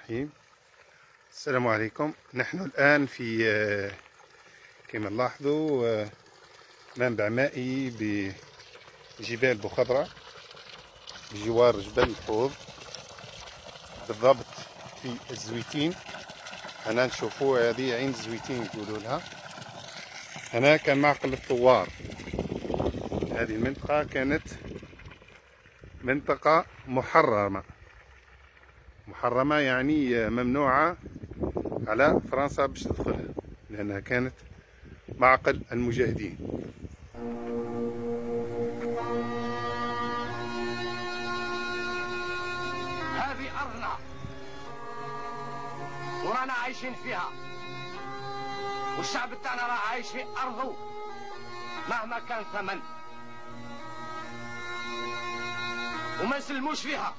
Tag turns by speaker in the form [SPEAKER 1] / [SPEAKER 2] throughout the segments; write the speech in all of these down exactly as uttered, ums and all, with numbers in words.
[SPEAKER 1] الرحيم. السلام عليكم. نحن الآن في كما نلاحظوا منبع مائي بجبال بوخضرة بجوار جبل الحوض، بالضبط في الزويتين. هنا نشوفوا هذه عين الزويتين يقولوا لها. هنا كان معقل الثوار. هذه المنطقة كانت منطقة محرمة محرمة يعني ممنوعة على فرنسا باش تدخلها، لأنها كانت معقل المجاهدين.
[SPEAKER 2] هذه أرضنا ورانا عايشين فيها، والشعب بتاعنا راه عايش في أرضه مهما كان ثمن، وما نسلموش فيها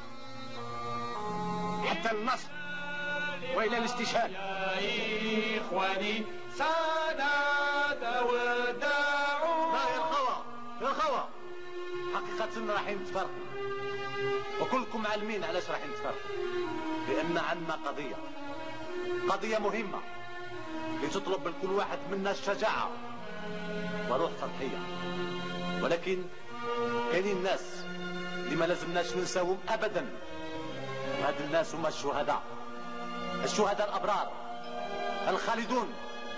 [SPEAKER 2] حتى النصر وإلى الاستشهاد.
[SPEAKER 3] يا إخواني سادة وداعوا.
[SPEAKER 2] لا يا الخوى يا الخوى، حقيقة رايحين نتفرقوا، وكلكم عالمين علاش رايحين نتفرقوا. لأن عندنا قضية قضية مهمة بتطلب من كل واحد منا الشجاعة وروح تضحية، ولكن كاينين الناس اللي ما لازمناش ننساهم أبدا. هاد الناس هم الشهداء، الشهداء الأبرار الخالدون.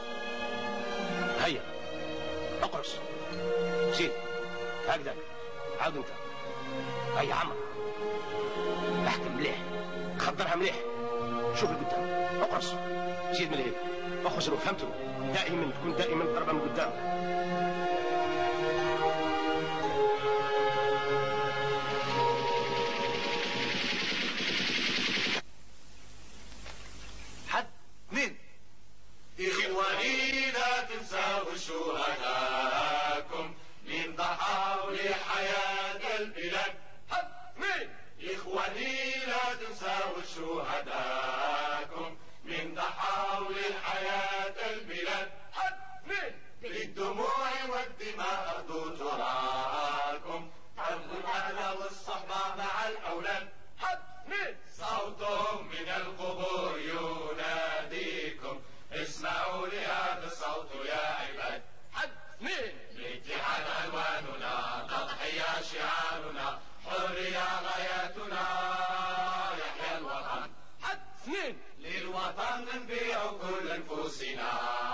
[SPEAKER 2] هيا اقرص زيد هكذا، عاود انت. هيا عمر احكم مليح، خضرها مليح، شوف لقدام، اقرص زيد من الهيك، اخرج. فهمتوا؟ دائما تكون دائما ضربة من قدام.
[SPEAKER 3] إخواني لا تنسوا شهداءكم من ضحوا لحياة البلاد.
[SPEAKER 2] مين؟
[SPEAKER 3] إخواني لا تنسوا شهداءكم من ضحوا لحياة البلاد.
[SPEAKER 2] مين؟
[SPEAKER 3] بالدموع والدماء أرض تراكم، حرب الأهل والصحبة مع الأولاد.
[SPEAKER 2] مين؟
[SPEAKER 3] صوتهم من القبور يناديكم، اسمعوا لهذا الصوت يا عباد.
[SPEAKER 2] حد مين؟
[SPEAKER 3] الاتحاد عنواننا، تضحية شعارنا، حرية غايتنا، يحيى الوطن.
[SPEAKER 2] حد مين؟
[SPEAKER 3] للوطن نبيع كل انفسنا.